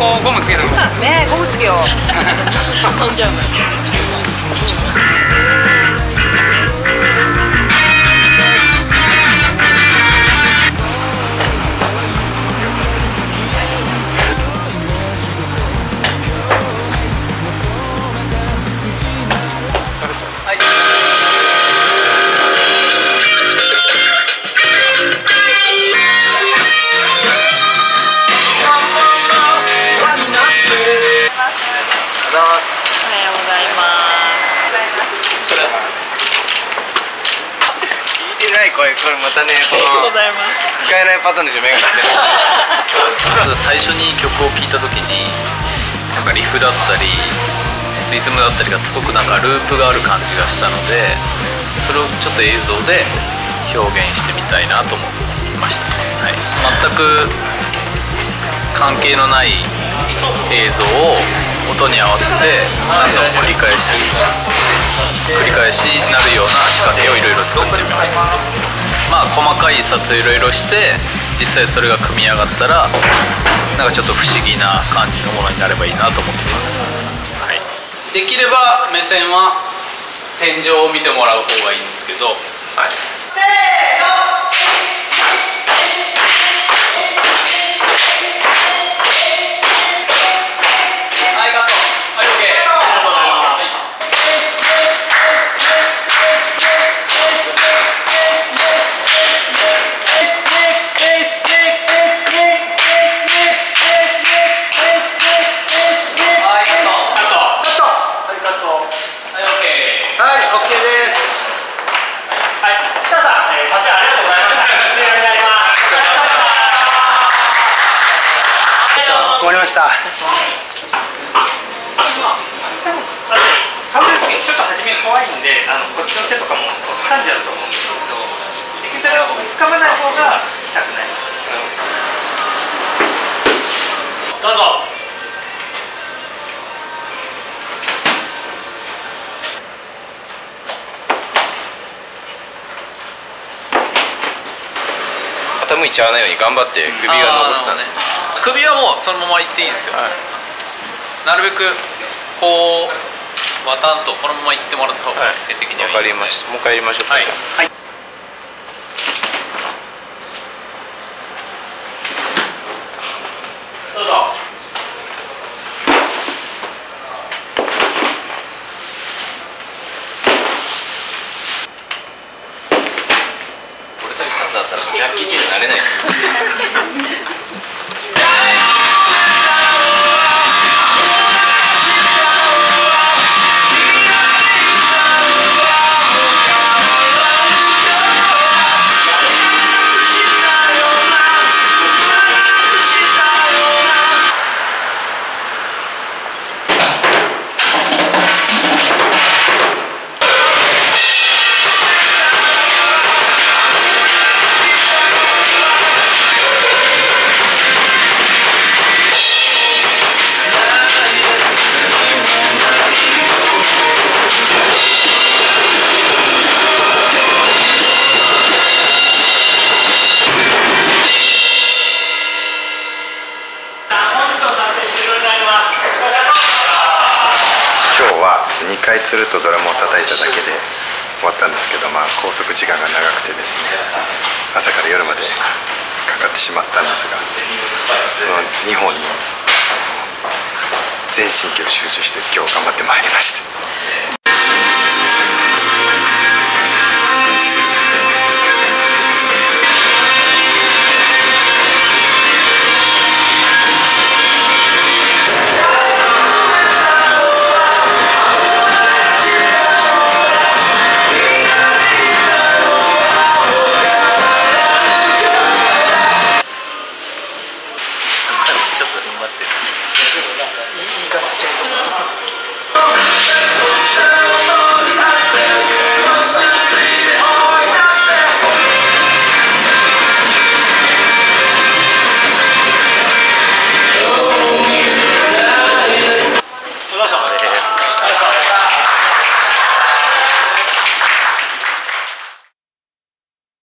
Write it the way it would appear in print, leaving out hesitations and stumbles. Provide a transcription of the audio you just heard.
こゴムつけとくね、ゴムつけよう。飛んじゃうから。 これまたね、この使えないパターンでしょ、目がしてる。 最初に曲を聴いた時になんかリフだったりリズムだったりがすごくなんかループがある感じがしたので、それをちょっと映像で表現してみたいなと思いましたね、はい、全く関係のない映像を音に合わせて何度も繰り返しなるような仕掛けをいろいろ作ってみました。まあ細かい撮影いろいろして実際それが組み上がったらなんかちょっと不思議な感じのものになればいいなと思ってます、はい、できれば目線は天井を見てもらう方がいいんですけど、はい、せーの。 終わりました。 倒れる時ちょっと初め怖いんで、こっちの手とかも掴んじゃうと思うんですけど、できるだけ掴まない方が痛くない。 どうぞ。 傾いちゃわないように頑張って首が残ってたね。 首はもうそのままいっていいですよ、はい、なるべくこうワタンとこのままいってもらった方が絵的にはいい、 わかりました。もう一回やりましょうか。 はい、はい、どうぞ。 俺たちなんだったらジャッキー・チェンになれない。2回つるとドラムを叩いただけで終わったんですけど、拘束時間が長くてですね、朝から夜までかかってしまったんですが、その2本に全神経を集中して今日頑張ってまいりました。